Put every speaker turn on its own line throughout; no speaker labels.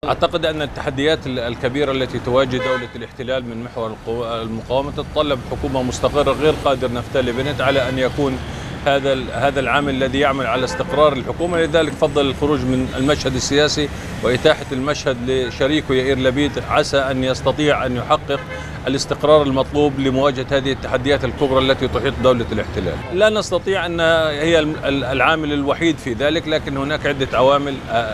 أعتقد أن التحديات الكبيرة التي تواجه دولة الاحتلال من محور المقاومة تتطلب حكومة مستقرة. غير قادر نفتالي بنت على أن يكون هذا العامل الذي يعمل على استقرار الحكومة، لذلك فضل الخروج من المشهد السياسي وإتاحة المشهد لشريكه يائير لبيد، عسى أن يستطيع أن يحقق الاستقرار المطلوب لمواجهة هذه التحديات الكبرى التي تحيط دولة الاحتلال. لا نستطيع أن هي العامل الوحيد في ذلك، لكن هناك عدة عوامل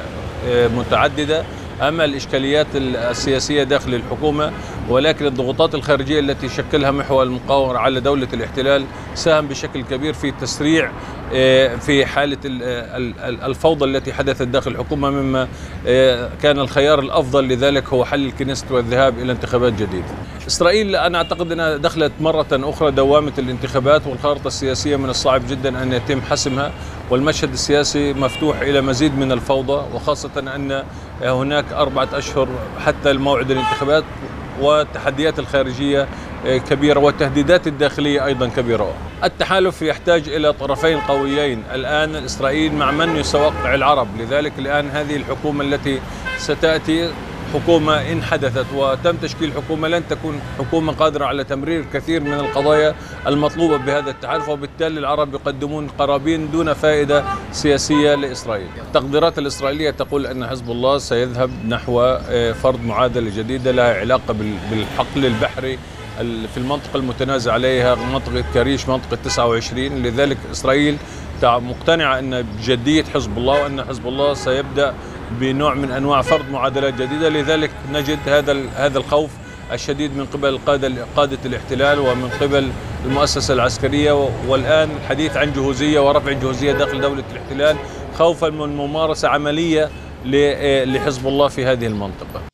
متعددة. أما الإشكاليات السياسية داخل الحكومة، ولكن الضغوطات الخارجية التي شكلها محور المقاومة على دولة الاحتلال ساهم بشكل كبير في تسريع في حالة الفوضى التي حدثت داخل الحكومة، مما كان الخيار الأفضل لذلك هو حل الكنيست والذهاب إلى انتخابات جديدة. إسرائيل أنا أعتقد أنها دخلت مرة أخرى دوامة الانتخابات، والخارطة السياسية من الصعب جدا أن يتم حسمها، والمشهد السياسي مفتوح إلى مزيد من الفوضى، وخاصة أن هناك 4 أشهر حتى موعد الانتخابات، والتحديات الخارجية كبيرة والتهديدات الداخلية أيضا كبيرة. التحالف يحتاج إلى طرفين قويين. الآن إسرائيل مع من يسوقع العرب، لذلك الآن هذه الحكومة التي ستأتي حكومة إن حدثت وتم تشكيل حكومة لن تكون حكومة قادرة على تمرير كثير من القضايا المطلوبة بهذا التحالف، وبالتالي العرب يقدمون قرابين دون فائدة سياسية لإسرائيل. التقديرات الإسرائيلية تقول أن حزب الله سيذهب نحو فرض معادلة جديدة لها علاقة بالحقل البحري في المنطقة المتنازع عليها، منطقة كريش، منطقة 29. لذلك إسرائيل مقتنعة أن بجدية حزب الله، وأن حزب الله سيبدأ بنوع من أنواع فرض معادلات جديدة. لذلك نجد هذا الخوف الشديد من قبل قادة الاحتلال ومن قبل المؤسسة العسكرية، والآن الحديث عن جهوزية ورفع جهوزية داخل دولة الاحتلال خوفا من ممارسة عملية لحزب الله في هذه المنطقة.